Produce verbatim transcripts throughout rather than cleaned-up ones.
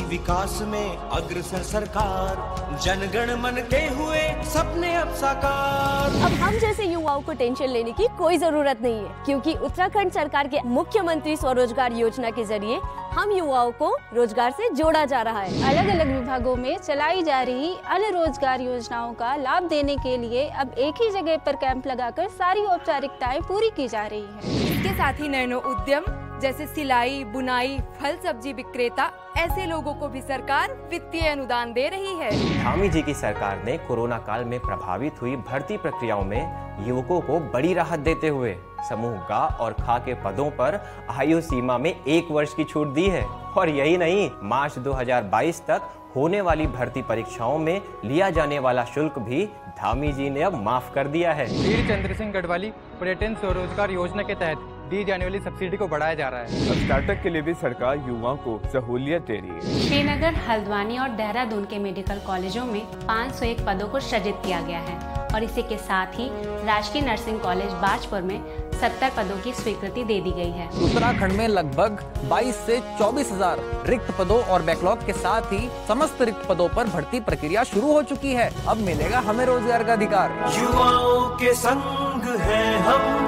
विकास में अग्रसर सरकार, जनगण मन के हुए सपने अब साकार। अब हम जैसे युवाओं को टेंशन लेने की कोई जरूरत नहीं है, क्योंकि उत्तराखंड सरकार के मुख्यमंत्री स्वरोजगार योजना के जरिए हम युवाओं को रोजगार से जोड़ा जा रहा है। अलग अलग विभागों में चलाई जा रही अन्य रोजगार योजनाओं का लाभ देने के लिए अब एक ही जगह पर कैंप लगाकर सारी औपचारिकताएं पूरी की जा रही है। इसके साथ ही नैनो उद्यम जैसे सिलाई, बुनाई, फल सब्जी विक्रेता, ऐसे लोगों को भी सरकार वित्तीय अनुदान दे रही है। धामी जी की सरकार ने कोरोना काल में प्रभावित हुई भर्ती प्रक्रियाओं में युवकों को बड़ी राहत देते हुए समूह गा और खा के पदों पर आयु सीमा में एक वर्ष की छूट दी है। और यही नहीं, मार्च दो हज़ार बाईस तक होने वाली भर्ती परीक्षाओं में लिया जाने वाला शुल्क भी धामी जी ने अब माफ कर दिया है। वीर चंद्र सिंह गढ़वाली पर्यटन स्वरोजगार योजना के तहत दी जाने वाली सब्सिडी को बढ़ाया जा रहा है। स्टार्टअप के लिए भी सरकार युवाओं को सहूलियत दे रही है। श्रीनगर, हल्द्वानी और देहरादून के मेडिकल कॉलेजों में पाँच सौ एक पदों को सृजित किया गया है और इसी के साथ ही राजकीय नर्सिंग कॉलेज बाजपुर में सत्तर पदों की स्वीकृति दे दी गई है। उत्तराखंड में लगभग बाईस से चौबीस हजार रिक्त पदों और बैकलॉग के साथ ही समस्त रिक्त पदों पर भर्ती प्रक्रिया शुरू हो चुकी है। अब मिलेगा हमें रोजगार का अधिकार। युवाओं के संग है हम,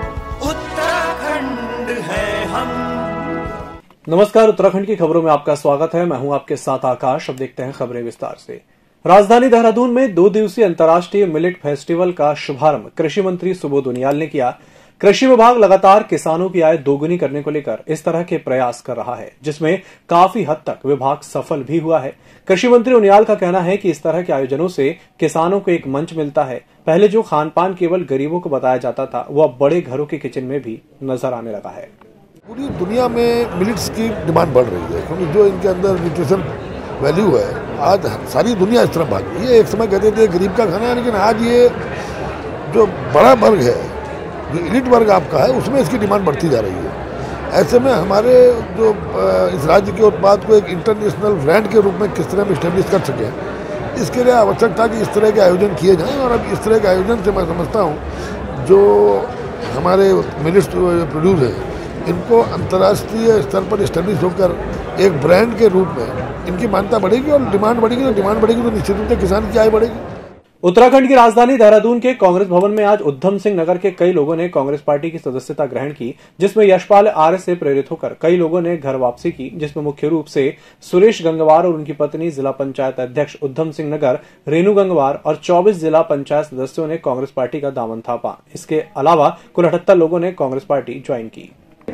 उत्तराखंड है हम। नमस्कार, उत्तराखंड की खबरों में आपका स्वागत है। मैं हूं आपके साथ आकाश। अब देखते हैं खबरें विस्तार से। राजधानी देहरादून में दो दिवसीय अंतर्राष्ट्रीय मिलेट फेस्टिवल का शुभारंभ कृषि मंत्री सुबोध उनियाल ने किया। कृषि विभाग लगातार किसानों की आय दोगुनी करने को लेकर इस तरह के प्रयास कर रहा है, जिसमें काफी हद तक विभाग सफल भी हुआ है। कृषि मंत्री उनियाल का कहना है कि इस तरह के आयोजनों से किसानों को एक मंच मिलता है। पहले जो खान पान केवल गरीबों को बताया जाता था, वो अब बड़े घरों के किचन में भी नजर आने लगा है। पूरी दुनिया में मिलेट्स की डिमांड बढ़ रही है, क्योंकि जो इनके अंदर न्यूट्रिशन वैल्यू है, आज सारी दुनिया इस तरफ भाग रही है। एक समय कहते थे गरीब का खाना है, लेकिन आज ये जो बड़ा वर्ग है, जो एलिट वर्ग आपका है, उसमें इसकी डिमांड बढ़ती जा रही है। ऐसे में हमारे जो इस राज्य के उत्पाद को एक इंटरनेशनल ब्रांड के रूप में किस तरह हम इस्टेब्लिश कर सकें, इसके लिए आवश्यक था कि इस तरह के आयोजन किए जाएं। और अब इस तरह के आयोजन से मैं समझता हूँ जो हमारे मिलेट्स प्रोड्यूस है, इनको अंतर्राष्ट्रीय स्तर पर इस्टेब्लिश होकर एक ब्रांड के रूप में इनकी मान्यता बढ़ेगी और डिमांड बढ़ेगी। तो डिमांड बढ़ेगी तो निश्चित रूप से किसान की आय बढ़ेगी। उत्तराखंड की राजधानी देहरादून के कांग्रेस भवन में आज उधम सिंह नगर के कई लोगों ने कांग्रेस पार्टी की सदस्यता ग्रहण की, जिसमें यशपाल आर्य से प्रेरित होकर कई लोगों ने घर वापसी की, जिसमें मुख्य रूप से सुरेश गंगवार और उनकी पत्नी जिला पंचायत अध्यक्ष उधम सिंह नगर, रेणु गंगवार और चौबीस जिला पंचायत सदस्यों ने कांग्रेस पार्टी का दामन थामा। इसके अलावा कुल अठहत्तर लोगों ने कांग्रेस पार्टी ज्वाइन की।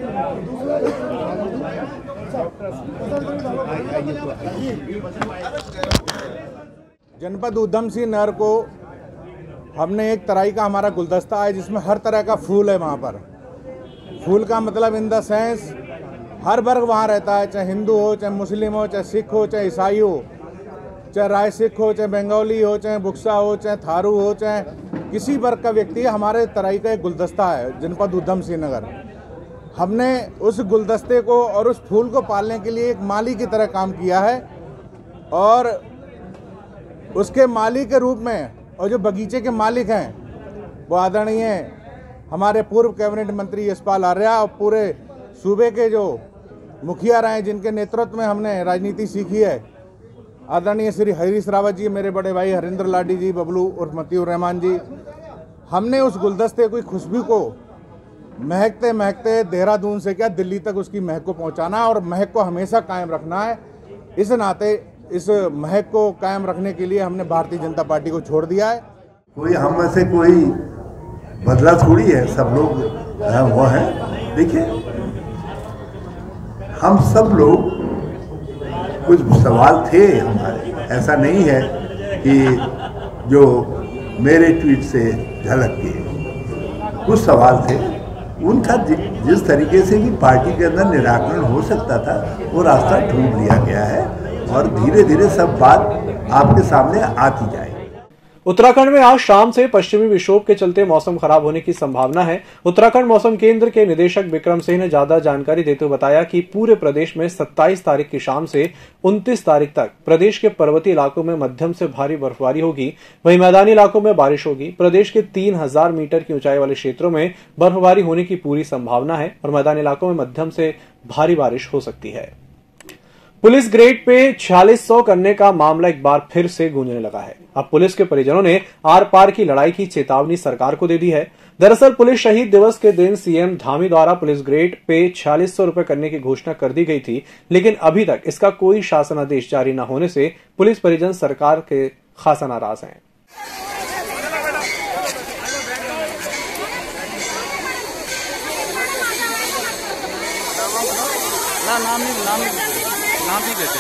जनपद उधम सिंह नगर को हमने एक तराई का हमारा गुलदस्ता है, जिसमें हर तरह का फूल है। वहाँ पर फूल का मतलब इन द सेंस हर वर्ग वहाँ रहता है, चाहे हिंदू हो, चाहे मुस्लिम हो, चाहे सिख हो, चाहे ईसाई हो, चाहे राय सिख हो, चाहे बंगाली हो, चाहे बुक्सा हो, चाहे थारू हो, चाहे किसी वर्ग का व्यक्ति। हमारे तराई का एक गुलदस्ता है जनपद उधम सिंह नगर। हमने उस गुलदस्ते को और उस फूल को पालने के लिए एक माली की तरह काम किया है, और उसके माली के रूप में और जो बगीचे के मालिक हैं वो आदरणीय हमारे पूर्व कैबिनेट मंत्री यशपाल आर्य और पूरे सूबे के जो मुखिया रहे, जिनके नेतृत्व में हमने राजनीति सीखी है, आदरणीय श्री हरीश रावत जी, मेरे बड़े भाई हरिंद्र लाडी जी, बबलू उर्फ मतीउर रहमान जी। हमने उस गुलदस्ते की खुशबू को महकते महकते देहरादून से क्या दिल्ली तक उसकी महक को पहुंचाना है और महक को हमेशा कायम रखना है। इस नाते इस महक को कायम रखने के लिए हमने भारतीय जनता पार्टी को छोड़ दिया है। कोई हम में से कोई बदला थोड़ी है, सब लोग वो हैं। देखिए, हम सब लोग कुछ सवाल थे हमारे, ऐसा नहीं है कि जो मेरे ट्वीट से झलक गए। कुछ सवाल थे, उनका जिस तरीके से भी पार्टी के अंदर निराकरण हो सकता था वो रास्ता ढूंढ लिया गया है और धीरे धीरे सब बात आपके सामने आती जाएगी। उत्तराखंड में आज शाम से पश्चिमी विक्षोभ के चलते मौसम खराब होने की संभावना है। उत्तराखंड मौसम केंद्र के निदेशक विक्रम सिंह ने ज्यादा जानकारी देते हुए बताया कि पूरे प्रदेश में सत्ताईस तारीख की शाम से उनतीस तारीख तक प्रदेश के पर्वतीय इलाकों में मध्यम से भारी बर्फबारी होगी, वहीं मैदानी इलाकों में बारिश होगी। प्रदेश के तीन हजार मीटर की ऊंचाई वाले क्षेत्रों में बर्फबारी होने की पूरी संभावना है और मैदानी इलाकों में मध्यम से भारी बारिश हो सकती है। पुलिस ग्रेड पे छियालीस सौ करने का मामला एक बार फिर से गूंजने लगा है। अब पुलिस के परिजनों ने आर पार की लड़ाई की चेतावनी सरकार को दे दी है। दरअसल पुलिस शहीद दिवस के दिन सीएम धामी द्वारा पुलिस ग्रेड पे छियालीस सौ रुपए करने की घोषणा कर दी गई थी, लेकिन अभी तक इसका कोई शासनादेश जारी न होने से पुलिस परिजन सरकार के खासा नाराज हैं। ना नाम नहीं नाम नाम नहीं देते।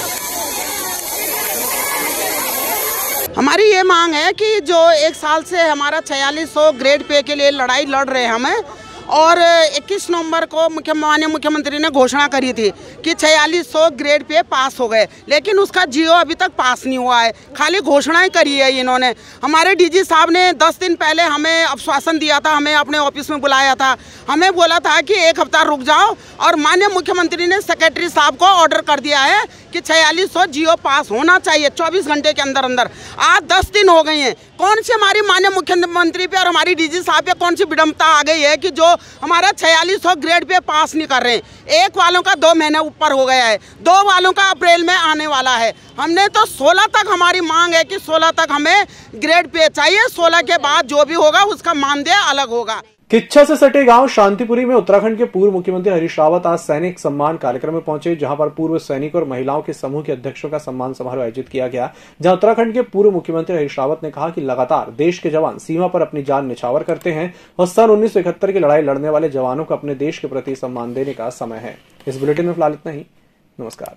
हमारी ये मांग है कि जो एक साल से हमारा छियालीस सौ ग्रेड पे के लिए लड़ाई लड़ रहे हैं हमें, और इक्कीस नवंबर को मुख्य माननीय मुख्यमंत्री ने घोषणा करी थी कि छियालीस सौ ग्रेड पे पास हो गए, लेकिन उसका जियो अभी तक पास नहीं हुआ है, खाली घोषणाएं करी है इन्होंने। हमारे डीजी साहब ने दस दिन पहले हमें आश्वासन दिया था, हमें अपने ऑफिस में बुलाया था, हमें बोला था कि एक हफ्ता रुक जाओ, और माननीय मुख्यमंत्री ने सेक्रेटरी साहब को ऑर्डर कर दिया है कि छियालीस सौ जियो पास होना चाहिए चौबीस घंटे के अंदर अंदर। आज दस दिन हो गए हैं, कौन सी हमारी माननीय मुख्यमंत्री पे और हमारी डीजी साहब पे कौन सी विडम्बता आ गई है कि जो हमारा छियालीस सौ ग्रेड पे पास नहीं कर रहे हैं। एक वालों का दो महीने ऊपर हो गया है, दो वालों का अप्रैल में आने वाला है। हमने तो सोलह तक हमारी मांग है कि सोलह तक हमें ग्रेड पे चाहिए, सोलह के बाद जो भी होगा उसका मानदेय अलग होगा। किच्छा से सटे गांव शांतिपुरी में उत्तराखंड के पूर्व मुख्यमंत्री हरीश रावत आज सैनिक सम्मान कार्यक्रम में पहुंचे, जहां पर पूर्व सैनिक और महिलाओं के समूह के अध्यक्षों का सम्मान समारोह आयोजित किया गया। जहां उत्तराखंड के पूर्व मुख्यमंत्री हरीश रावत ने कहा कि लगातार देश के जवान सीमा पर अपनी जान निछावर करते हैं और सन उन्नीस सौ इकहत्तर की लड़ाई लड़ने वाले जवानों को अपने देश के प्रति सम्मान देने का समय है। इस बुलेटिन में फिलहाल इतना ही। नमस्कार।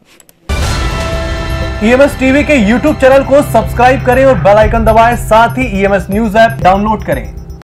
ईएमएस टीवी के यूट्यूब चैनल को सब्सक्राइब करें और बेल आइकन दबाएं, साथ ही ईएमएस न्यूज ऐप डाउनलोड करें।